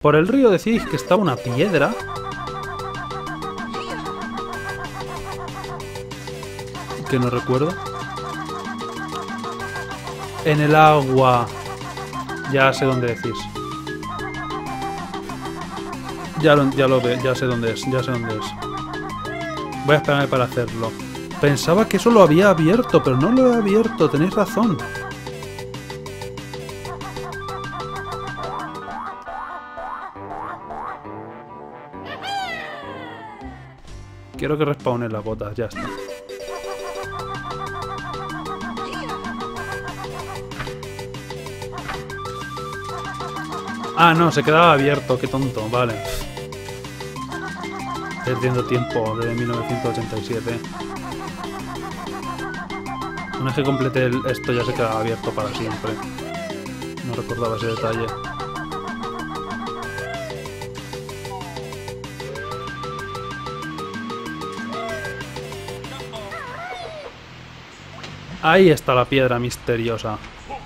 Por el río decís que estaba una piedra. Que no recuerdo. En el agua. Ya sé dónde decís. Ya lo veo, ya sé dónde es, ya sé dónde es. Voy a esperarme para hacerlo. Pensaba que eso lo había abierto, pero no lo he abierto, tenéis razón. Quiero que respawnen las botas, ya está. Ah, no, se quedaba abierto, qué tonto, vale. Perdiendo tiempo de 1987. Una vez que complete esto ya se quedaba abierto para siempre. No recordaba ese detalle. Ahí está la piedra misteriosa.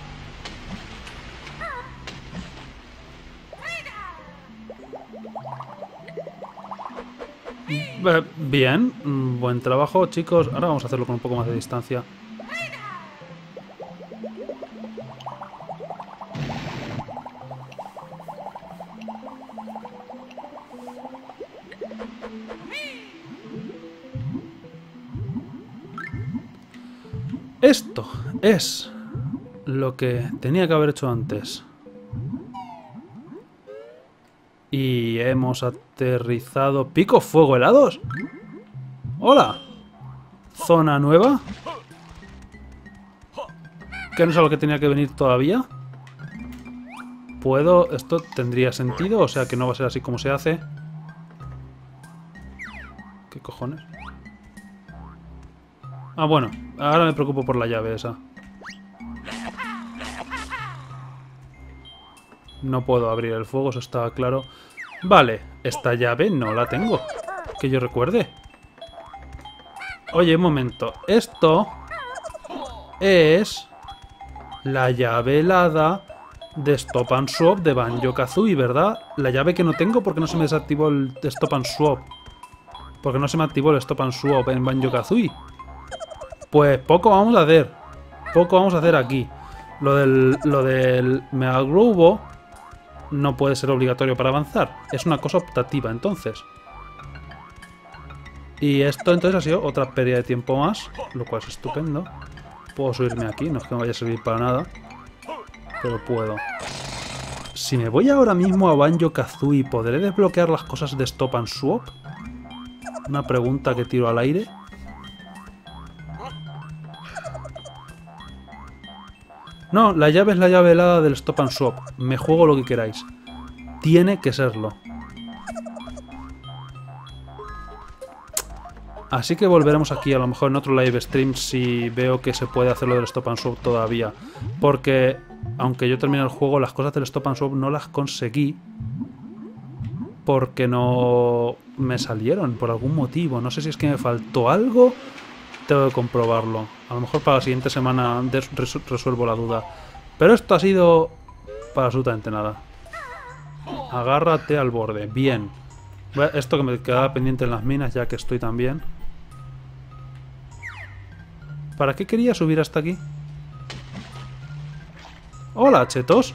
Bien, buen trabajo, chicos. Ahora vamos a hacerlo con un poco más de distancia. Esto es lo que tenía que haber hecho antes. Y hemos aterrizado... ¿Pico fuego helados? ¡Hola! ¿Zona nueva? ¿Que no es algo que tenía que venir todavía? ¿Puedo? ¿Esto tendría sentido? O sea que no va a ser así como se hace. ¿Qué cojones? Ah, bueno. Ahora me preocupo por la llave esa. No puedo abrir el fuego, eso estaba claro. Vale, esta llave no la tengo. Que yo recuerde. Oye, un momento. Esto es la llave helada de Stop and Swap de Banjo-Kazooie, ¿verdad? La llave que no tengo porque no se me desactivó el Stop and Swap. Porque no se me activó el Stop and Swap en Banjo-Kazooie. Pues poco vamos a hacer. Poco vamos a hacer aquí. Lo del Mega Globo no puede ser obligatorio para avanzar. Es una cosa optativa, entonces. Y esto entonces ha sido otra pérdida de tiempo más, lo cual es estupendo. Puedo subirme aquí, no es que me vaya a servir para nada, pero puedo. Si me voy ahora mismo a Banjo-Kazooie, ¿podré desbloquear las cosas de Stop and Swap? Una pregunta que tiro al aire. No, la llave es la llave helada del Stop and Swap. Me juego lo que queráis. Tiene que serlo. Así que volveremos aquí, a lo mejor en otro live stream, si veo que se puede hacer lo del Stop and Swap todavía. Porque, aunque yo termine el juego, las cosas del Stop and Swap no las conseguí. Porque no me salieron, por algún motivo. No sé si es que me faltó algo. Tengo que comprobarlo. A lo mejor para la siguiente semana resuelvo la duda. Pero esto ha sido para absolutamente nada. Agárrate al borde. Bien. Esto que me quedaba pendiente en las minas, ya que estoy también. ¿Para qué quería subir hasta aquí? Hola, chetos.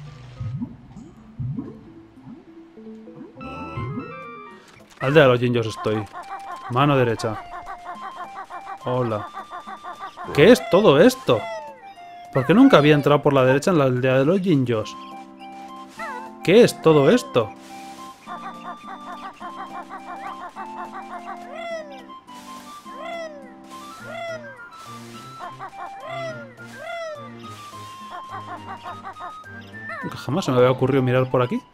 Aldea de los Jinjos estoy. Mano derecha. Hola. ¿Qué es todo esto? ¿Por qué nunca había entrado por la derecha en la aldea de los Jinjos? ¿Qué es todo esto? Jamás se me había ocurrido mirar por aquí.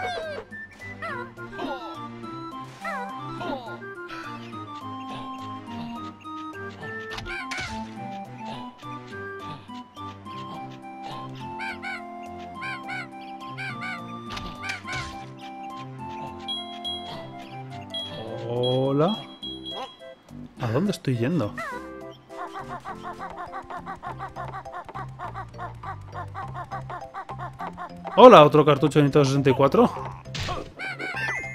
Hola. ¿A dónde estoy yendo? Hola, otro cartucho de Nintendo 64.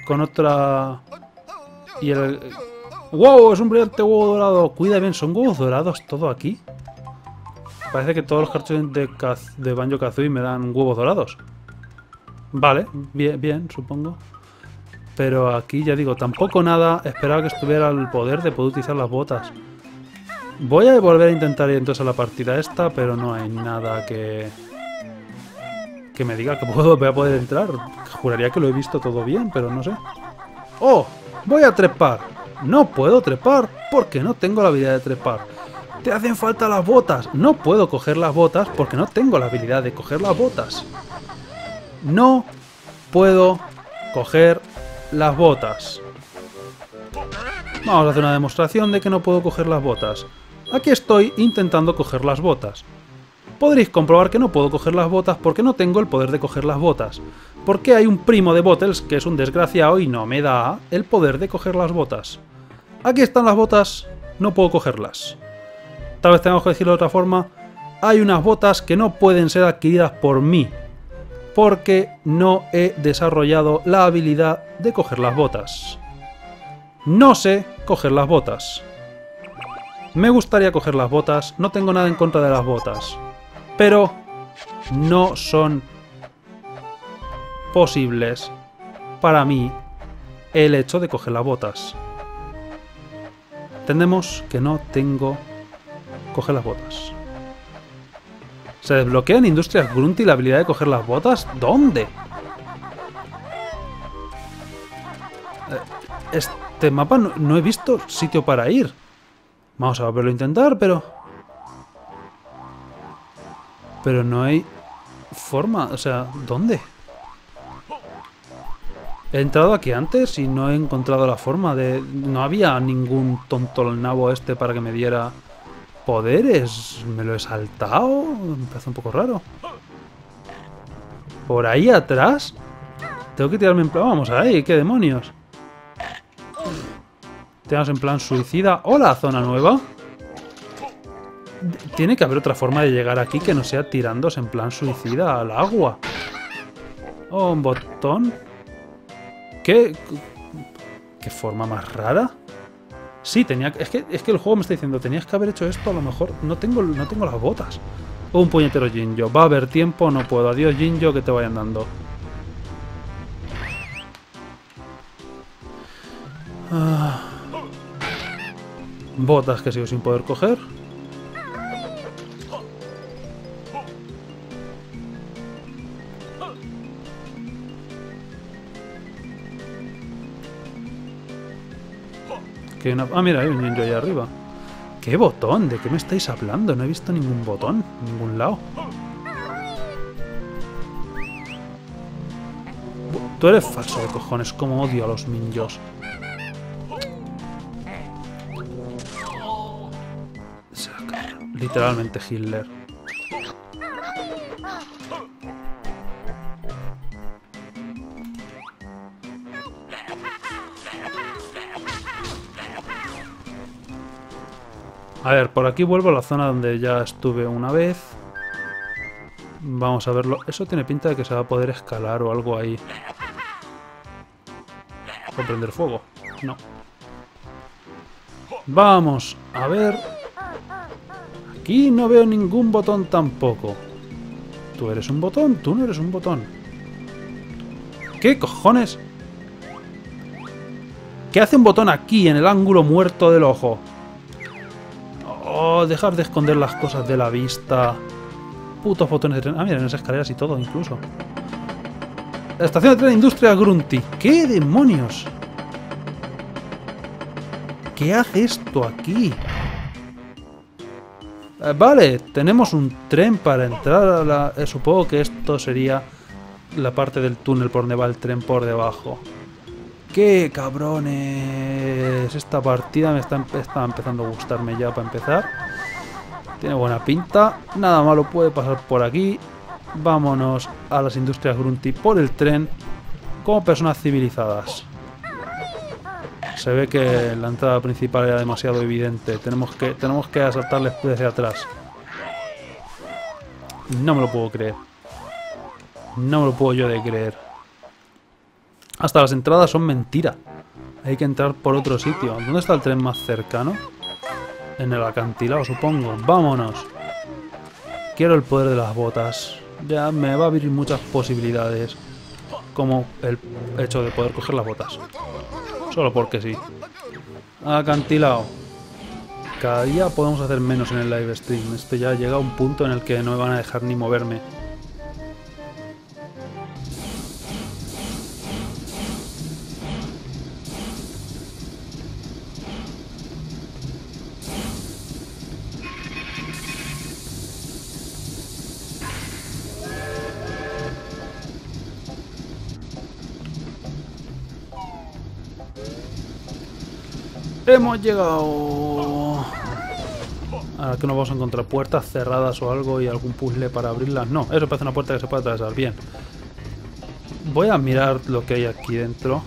con otra... Y el... ¡Wow! Es un brillante huevo dorado. Cuida bien, ¿son huevos dorados todo aquí? Parece que todos los cartuchos de Banjo-Kazooie me dan huevos dorados. Vale, bien, supongo. Pero aquí ya digo, tampoco nada. Esperaba que estuviera el poder de poder utilizar las botas. Voy a volver a intentar ir entonces a la partida esta, pero no hay nada que me diga que voy a poder entrar. Juraría que lo he visto todo bien, pero no sé. ¡Oh! Voy a trepar. No puedo trepar porque no tengo la habilidad de trepar. Te hacen falta las botas. No puedo coger las botas porque no tengo la habilidad de coger las botas. No puedo coger las botas. Vamos a hacer una demostración de que no puedo coger las botas. Aquí estoy intentando coger las botas. Podréis comprobar que no puedo coger las botas porque no tengo el poder de coger las botas. Porque hay un primo de Bottles que es un desgraciado y no me da el poder de coger las botas. Aquí están las botas, no puedo cogerlas. Tal vez tengamos que decirlo de otra forma. Hay unas botas que no pueden ser adquiridas por mí. Porque no he desarrollado la habilidad de coger las botas. No sé coger las botas. Me gustaría coger las botas, no tengo nada en contra de las botas. Pero no son posibles para mí el hecho de coger las botas. Entendemos que no tengo coger las botas. ¿Se desbloquea en Industrias Grunty la habilidad de coger las botas? ¿Dónde? Este mapa no he visto sitio para ir. Vamos a volverlo a intentar, pero no hay forma. O sea, ¿dónde? He entrado aquí antes y no he encontrado la forma de... No había ningún tontolnabo este para que me diera poderes. ¿Me lo he saltado? Me parece un poco raro. ¿Por ahí atrás? Tengo que tirarme en plan... Vamos ahí, ¿qué demonios? Tenemos en plan suicida. ¡Hola, zona nueva! Tiene que haber otra forma de llegar aquí que no sea tirándose en plan suicida al agua. Oh, un botón. ¿Qué forma más rara? Sí, tenía... Es que el juego me está diciendo, tenías que haber hecho esto, a lo mejor no tengo las botas. Un puñetero Jinjo. Va a haber tiempo, no puedo. Adiós, Jinjo, que te vayan dando. Botas que sigo sin poder coger. Ah, mira, hay un Jinjo ahí arriba. ¿Qué botón? ¿De qué me estáis hablando? No he visto ningún botón en ningún lado. Tú eres falso de cojones, como odio a los ninjos. Literalmente Hitler. A ver, por aquí vuelvo a la zona donde ya estuve una vez. Vamos a verlo. Eso tiene pinta de que se va a poder escalar o algo ahí. ¿O prender fuego? No. Vamos a ver. Aquí no veo ningún botón tampoco. ¿Tú eres un botón? Tú no eres un botón. ¿Qué cojones? ¿Qué hace un botón aquí, en el ángulo muerto del ojo? Oh, dejar de esconder las cosas de la vista. Putos botones de tren. Ah, mira, en esas escaleras y todo, incluso. La estación de tren Industria Grunty. ¿Qué demonios? ¿Qué hace esto aquí? Vale, tenemos un tren para entrar a la... supongo que esto sería la parte del túnel por donde va el tren por debajo. ¡Qué cabrones! Esta partida me está empezando a gustarme ya para empezar. Tiene buena pinta. Nada malo puede pasar por aquí. Vámonos a las Industrias Grunty por el tren como personas civilizadas. Se ve que la entrada principal era demasiado evidente. Tenemos que asaltarles desde atrás. No me lo puedo creer. No me lo puedo yo de creer. Hasta las entradas son mentira. Hay que entrar por otro sitio. ¿Dónde está el tren más cercano? En el acantilado, supongo. ¡Vámonos! Quiero el poder de las botas. Ya me va a abrir muchas posibilidades. Como el hecho de poder coger las botas. Solo porque sí. Acantilado. Cada día podemos hacer menos en el live stream. Esto ya llega a un punto en el que no me van a dejar ni moverme. Hemos llegado. Ahora que nos vamos a encontrar puertas cerradas o algo y algún puzzle para abrirlas. No, eso parece una puerta que se puede atravesar. Bien. Voy a mirar lo que hay aquí dentro.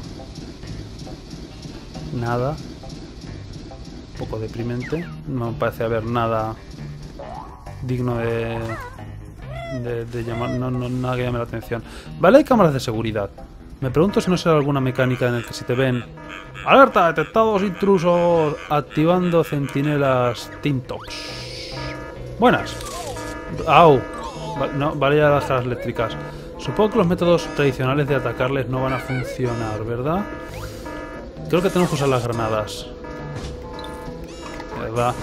Nada. Un poco deprimente. No me parece haber nada digno de llamar. No, nada que llame la atención. Vale, hay cámaras de seguridad. Me pregunto si no será alguna mecánica en la que si te ven... ¡Alerta! Detectados intrusos. Activando centinelas Tintox. Buenas. ¡Au! No, vale ya las caras eléctricas. Supongo que los métodos tradicionales de atacarles no van a funcionar, ¿verdad? Creo que tenemos que usar las granadas. ¿Verdad?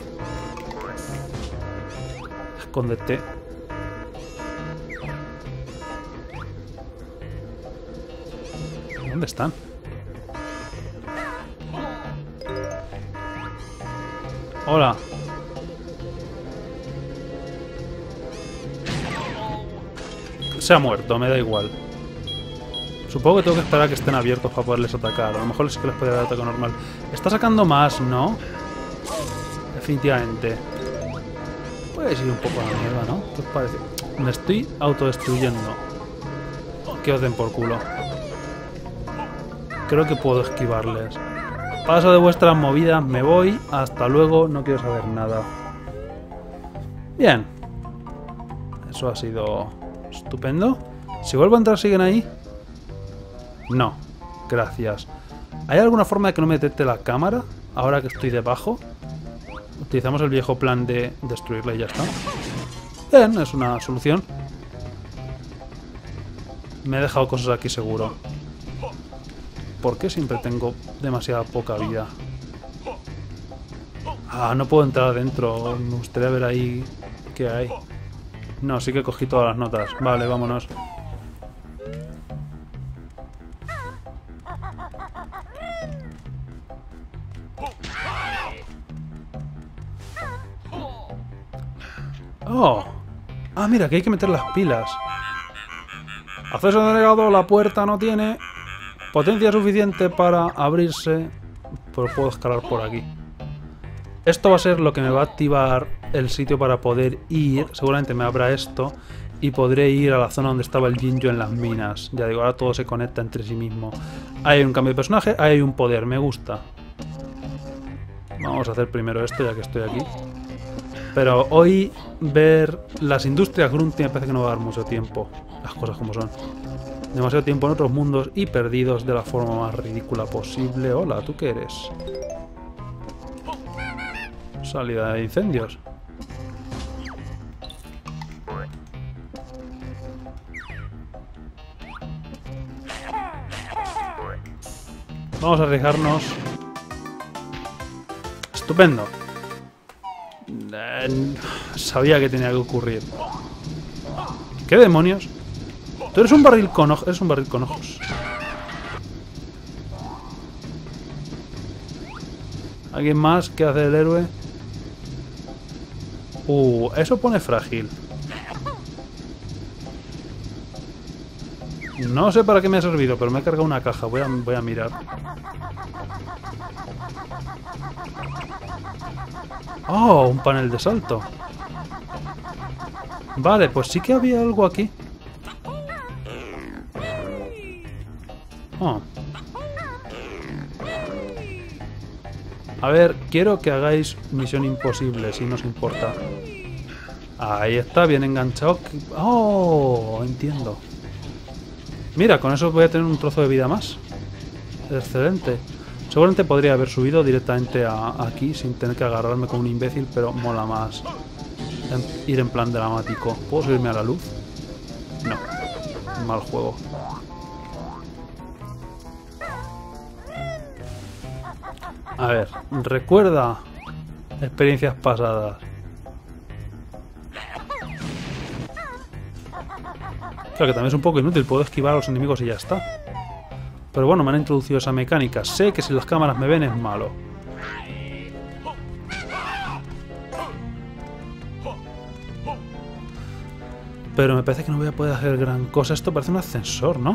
Escóndete. ¿Dónde están? Hola. Se ha muerto, me da igual. Supongo que tengo que esperar a que estén abiertos para poderles atacar. A lo mejor sí que les puede dar ataque normal. Está sacando más, ¿no? Definitivamente. Puedes ir un poco a la mierda, ¿no? ¿Qué os parece? Me estoy autodestruyendo. Que os den por culo. Creo que puedo esquivarles. Paso de vuestras movidas, me voy. Hasta luego, no quiero saber nada. Bien. Eso ha sido estupendo. Si vuelvo a entrar, ¿siguen ahí? No. Gracias. ¿Hay alguna forma de que no me detecte la cámara? Ahora que estoy debajo. Utilizamos el viejo plan de destruirla y ya está. Bien, es una solución. Me he dejado cosas aquí seguro. ¿Por qué siempre tengo demasiada poca vida? Ah, no puedo entrar adentro. Me gustaría ver ahí qué hay. No, sí que cogí todas las notas. Vale, vámonos. Oh. Ah, mira, que hay que meter las pilas. Acceso denegado, la puerta no tiene potencia suficiente para abrirse, pero puedo escalar por aquí. Esto va a ser lo que me va a activar el sitio para poder ir. Seguramente me abra esto y podré ir a la zona donde estaba el Jinjo en las minas. Ya digo, ahora todo se conecta entre sí mismo. Ahí hay un cambio de personaje, ahí hay un poder, me gusta. Vamos a hacer primero esto ya que estoy aquí. Pero hoy ver las industrias Grunty me parece que no va a dar mucho tiempo. Las cosas como son. Demasiado tiempo en otros mundos y perdidos de la forma más ridícula posible. Hola, ¿tú qué eres? Salida de incendios. Vamos a arriesgarnos. Estupendo. Sabía que tenía que ocurrir. ¿Qué demonios? Tú eres un barril con ojos. Eres un barril con ojos. ¿Alguien más? ¿Qué hace el héroe? Eso pone frágil. No sé para qué me ha servido, pero me he cargado una caja. Voy a mirar. ¡Oh! Un panel de salto. Vale, pues sí que había algo aquí. Oh. A ver, quiero que hagáis misión imposible, si no os importa. Ahí está, bien enganchado. ¡Oh! Entiendo. Mira, con eso voy a tener un trozo de vida más. Excelente. Seguramente podría haber subido directamente aquí sin tener que agarrarme como un imbécil, pero mola más ir en plan dramático. ¿Puedo subirme a la luz? No. Mal juego. A ver, recuerda experiencias pasadas. Claro que también es un poco inútil, puedo esquivar a los enemigos y ya está. Pero bueno, me han introducido esa mecánica. Sé que si las cámaras me ven es malo. Pero me parece que no voy a poder hacer gran cosa. Esto parece un ascensor, ¿no?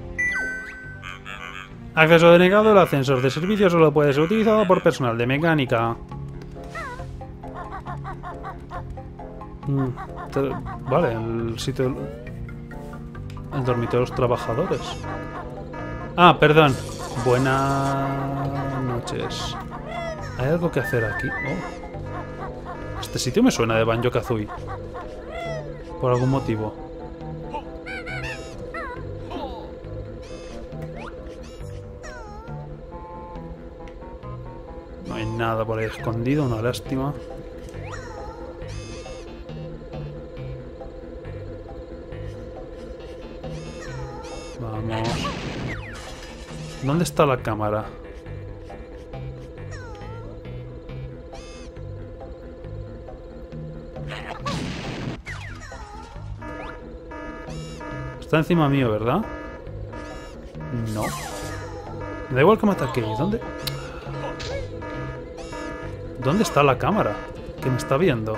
Acceso denegado. El ascensor de servicio solo puede ser utilizado por personal de mecánica. Vale, el sitio... El dormitorio de los trabajadores. Ah, perdón. Buenas noches. ¿Hay algo que hacer aquí? Oh. Este sitio me suena de Banjo-Kazooie. Por algún motivo. No hay nada por ahí escondido, una lástima. Vamos. ¿Dónde está la cámara? Está encima mío, ¿verdad? No. Me da igual que me ataquéis. ¿Dónde? ¿Dónde está la cámara? Que me está viendo.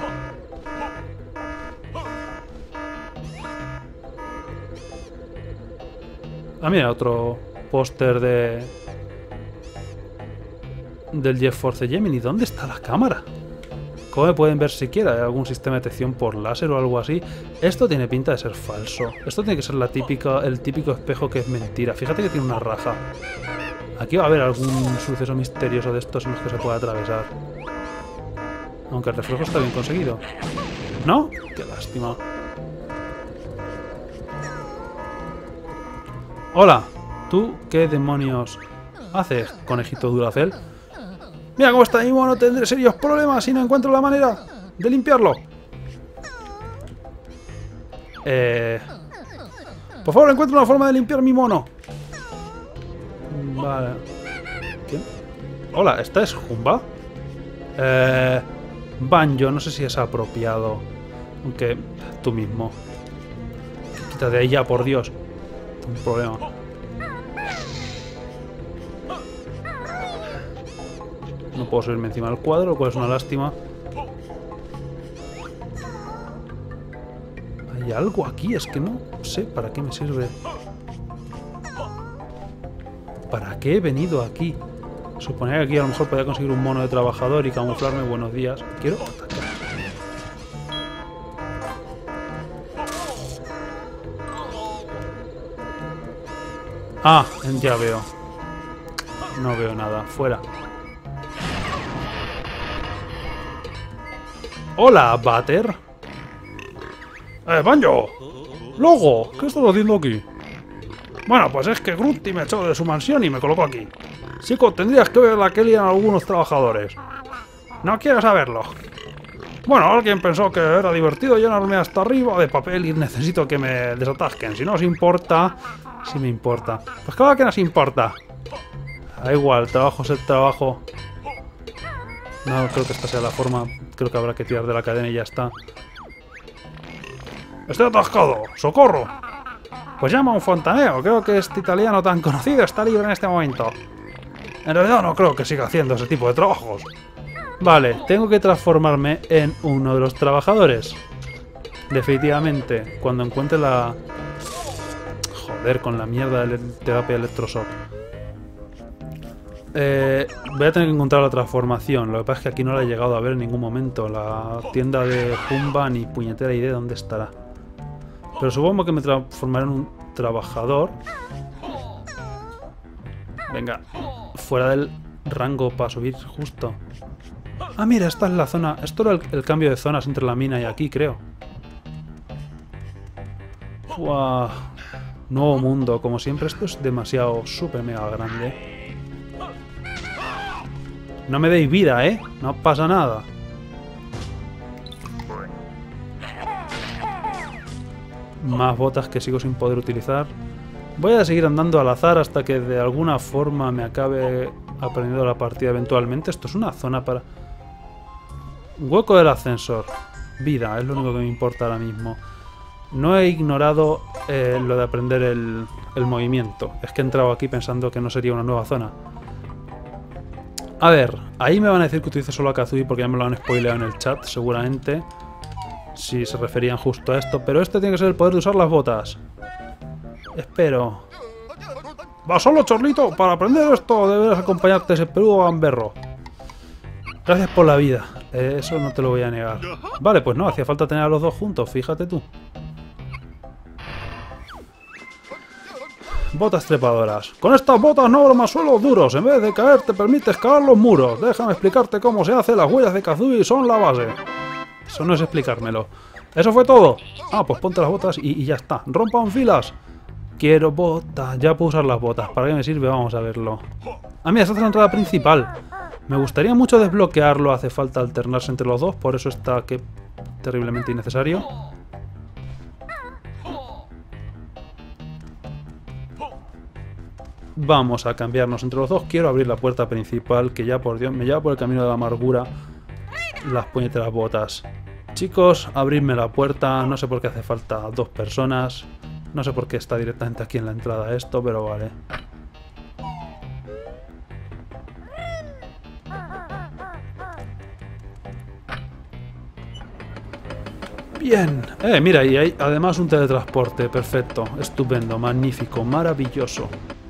Ah, mira, otro póster del GeForce Gemini. ¿Dónde está la cámara? ¿Cómo me pueden ver siquiera? ¿Hay algún sistema de detección por láser o algo así? Esto tiene pinta de ser falso. Esto tiene que ser el típico espejo que es mentira. Fíjate que tiene una raja. Aquí va a haber algún suceso misterioso de estos en los que se pueda atravesar. Aunque el reflejo está bien conseguido. ¿No? Qué lástima. Hola. ¿Tú qué demonios haces, conejito Duracell? Mira cómo está mi mono, tendré serios problemas si no encuentro la manera de limpiarlo. Por favor, encuentra una forma de limpiar mi mono. Vale. ¿Quién? Hola, ¿esta es Jumba? Banjo, no sé si es apropiado. Aunque tú mismo. Quítate de ahí ya, por Dios. Un problema. No puedo subirme encima del cuadro, lo cual es una lástima. Hay algo aquí, es que no sé para qué me sirve. ¿Para qué he venido aquí? Suponía que aquí a lo mejor podía conseguir un mono de trabajador y camuflarme. Buenos días. Quiero atacar. Ah, ya veo. No veo nada. Fuera. Hola, Butter. Banjo. Logo, ¿qué estás haciendo aquí? Bueno, pues es que Grunty me echó de su mansión y me colocó aquí. Chico, tendrías que ver la que lían algunos trabajadores. No quiero saberlo. Bueno, alguien pensó que era divertido llenarme hasta arriba de papel y necesito que me desatasquen. Si no os importa... Sí me importa. Pues claro que nos importa. Da igual, trabajo es el trabajo. No creo que esta sea la forma. Creo que habrá que tirar de la cadena y ya está. ¡Estoy atascado! ¡Socorro! Pues llama a un fontanero. Creo que este italiano tan conocido está libre en este momento. En realidad no creo que siga haciendo ese tipo de trabajos. Vale, tengo que transformarme en uno de los trabajadores. Definitivamente, cuando encuentre la... Joder, con la mierda de terapia electroshock. Voy a tener que encontrar la transformación. Lo que pasa es que aquí no la he llegado a ver en ningún momento. La tienda de Jumba ni puñetera idea de dónde estará. Pero supongo que me transformaré en un trabajador. Venga, fuera del rango para subir justo. Ah, mira, esta es la zona. Esto era el cambio de zonas entre la mina y aquí, creo. Uah, Nuevo mundo. Como siempre, esto es demasiado súper mega grande. No me deis vida, ¿eh? No pasa nada. Más botas que sigo sin poder utilizar. Voy a seguir andando al azar hasta que de alguna forma me acabe aprendiendo la partida eventualmente. Esto es una zona para... Hueco del ascensor. Vida, es lo único que me importa ahora mismo. No he ignorado lo de aprender el movimiento. Es que he entrado aquí pensando que no sería una nueva zona. A ver, ahí me van a decir que utilice solo a Kazooie porque ya me lo han spoileado en el chat, seguramente. Si se referían justo a esto. Pero este tiene que ser el poder de usar las botas. Espero. Va solo, Chorlito. Para aprender esto deberás acompañarte ese peludo gamberro. Gracias por la vida. Eso no te lo voy a negar. Vale, pues no, hacía falta tener a los dos juntos, fíjate tú. Botas trepadoras. Con estas botas no abro más suelos duros. En vez de caer te permite escalar los muros. Déjame explicarte cómo se hace. Las huellas de Kazooie son la base. Eso no es explicármelo. ¿Eso fue todo? Ah, pues ponte las botas y ya está. ¡Rompan filas! Quiero botas. Ya puedo usar las botas. ¿Para qué me sirve? Vamos a verlo. Ah, mira, esta es la entrada principal. Me gustaría mucho desbloquearlo. Hace falta alternarse entre los dos. Por eso está que terriblemente innecesario. Vamos a cambiarnos entre los dos. Quiero abrir la puerta principal, que ya por Dios me lleva por el camino de la amargura las puñeteras botas. Chicos, abridme la puerta. No sé por qué hace falta dos personas. No sé por qué está directamente aquí en la entrada esto, pero vale. Bien. Mira, y hay además un teletransporte. Perfecto, estupendo, magnífico, maravilloso.